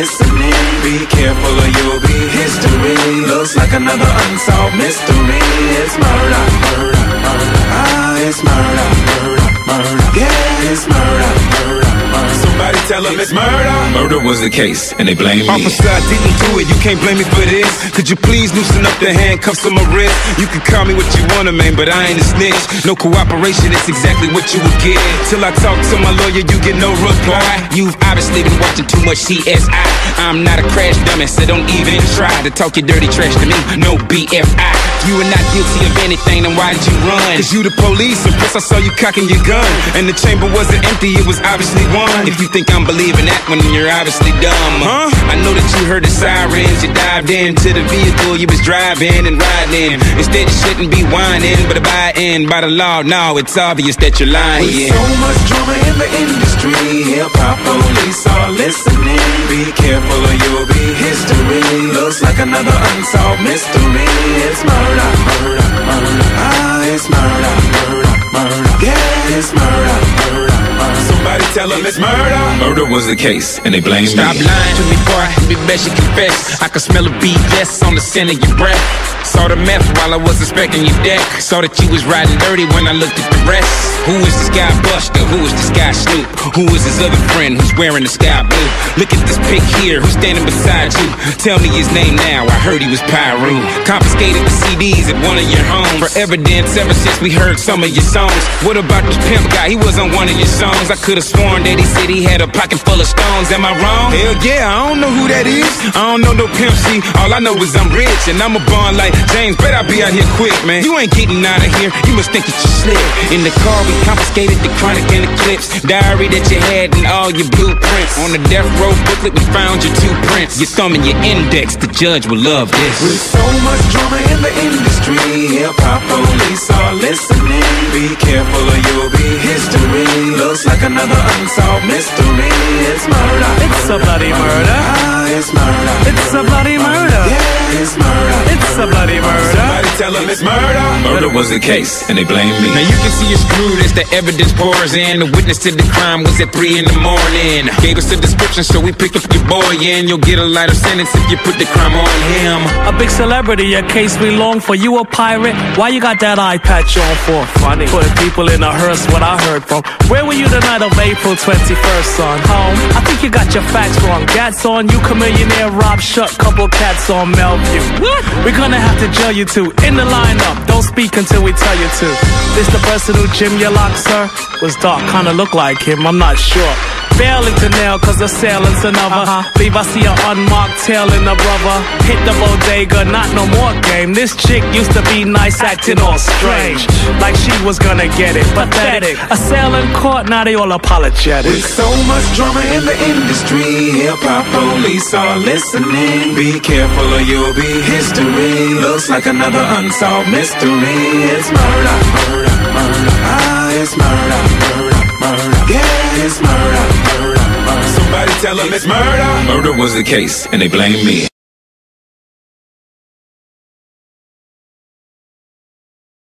listening. Be careful or you'll be history. Looks like another unsolved mystery. It's murder, murder, murder. Ah, it's murder, murder, murder. Yeah, it's murder, murder, murder. Somebody tell them it's murder. Murder was the case, and they blame me. Officer, I didn't do it, you can't blame me for this. Could you please loosen up the handcuffs on my wrist? You can call me what you wanna, man, but I ain't a snitch. No cooperation, it's exactly what you would get. Till I talk to my lawyer, you get no reply. You've obviously been watching too much CSI. I'm not a crash dummy, so don't even try to talk your dirty trash to me. No BFI. If you were not guilty of anything, then why did you run? Cause you the police, and plus I saw you cocking your gun. And the chamber wasn't empty, it was obviously one. If you think I'm believing that one, you're obviously dumb. Huh? I know that you heard the sirens, you dived into the vehicle you was driving and riding. Instead you shouldn't be whining, but abiding by the law, no, it's obvious that you're lying. With so much drama in the industry, hip-hop police are listening. Be careful or you'll be history. Looks like another unsolved mystery. It's murder, murder, murder. Ah, it's murder, murder, murder. Yeah, it's murder, murder, murder. Somebody tell them it's murder. Murder was the case, and they blame me. Stop lying to me, boy, be best you confess. I can smell a BS on the scent of your breath. Saw the meth while I was inspecting your deck. Saw that you was riding dirty when I looked at the rest. Who is this guy Buster? Who is this guy Snoop? Who is his other friend who's wearing the sky blue? Look at this pic here, who's standing beside you? Tell me his name now, I heard he was Pyru. Confiscated the CDs at one of your homes. For evidence ever since we heard some of your songs. What about this pimp guy? He was on one of your songs. I could've sworn that he said he had a pocket full of stones. Am I wrong? Hell yeah, I don't know who that is. I don't know no Pimp C. All I know is I'm rich and I'm a born like James. Bet I be out here quick, man. You ain't getting out of here. You must think that you slick. In the car we confiscated the chronic and the clips. Diary that you had and all your blueprints. On the death row booklet we found your 2 prints. Your thumb and your index, the judge will love this. With so much drama in the industry, hip-hop police are listening. Be careful or you'll be history. Looks like another unsolved mystery. It's murder. It's a bloody murder. Ah, it's murder. It's a bloody murder. Yeah, it's murder. It's a bloody murder. Somebody tell them it's murder. Murder was the case, and they blame me. Now you can see it's screwed as the evidence pours in. The witness to the crime was at 3 in the morning. Gave us a description, so we picked up your boy, and you'll get a lighter sentence if you put the crime on him. A big celebrity, a case we long for. You a pirate? Why you got that eye patch on for? Funny. Putting people in a hearse, what I heard from. Where were you the night of April 21st, son? Home? I think you got your facts wrong. Gats on you, Chamillionaire, Rob Shut, couple cats on Melview. What? We're gonna have to jail you two. In the lineup, don't speak until we tell you to. This the person who Jim your lock, sir? Was dark, kinda look like him, I'm not sure. Failing to nail, cause the sailing's another. Leave I see an unmarked tail in the brother. Hit the bodega, not no more game. This chick used to be nice, acting all strange. Like she was gonna get it, pathetic. A sailing court, now they all apologetic. With so much drama in the industry, hip-hop police are listening. Be careful or you'll be history. Looks like another unsolved mystery. It's murder, murder, murder. Ah, it's murder, murder, murder. Yeah, it's murder, murder, murder. Somebody tell them it's murder. Murder was the case, and they blame me.